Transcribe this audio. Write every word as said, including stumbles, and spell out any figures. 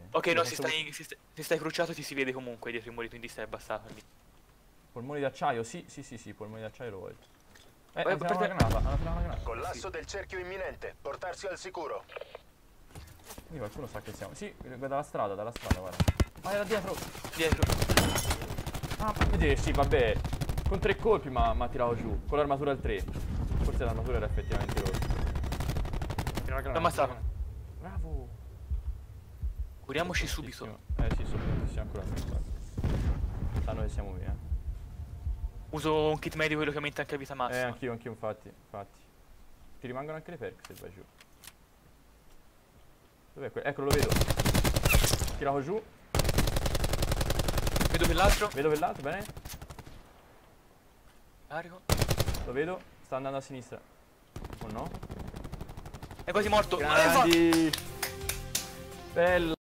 Ok, no, se stai, se, stai, se stai cruciato ti si vede comunque dietro i muri, quindi stai abbassato lì. Polmoni d'acciaio, sì, sì, sì, sì, polmoni d'acciaio lo voglio. Eh, Vai, hanno tirato per una te- granata, hanno tirato una granata. Collasso Sì. del cerchio imminente. Portarsi al sicuro. Quindi qualcuno sa che siamo. Sì, dalla strada, dalla strada, guarda. Ah, era dietro. Dietro. Ah, vedi, sì, vabbè. Con tre colpi mi ha tirato giù. Con l'armatura al tre. Forse l'armatura era effettivamente rotta. Tira una granata, ammazzato. tira una granata. Bravo. Curiamoci subito. Eh sì, sono ancora aspettati. Sanno che siamo qui, eh. Uso un kit medico quello che aumenta anche vita Eh, massima. anch'io, anch'io, infatti, infatti. Ti rimangono anche le perk se vai giù. Dov'è quello? Eccolo, lo vedo. Tirato giù. Vedo quell'altro. Vedo quell'altro, bene. Carico. Lo vedo. Sta andando a sinistra. O no? È quasi morto. Grandi. Bella.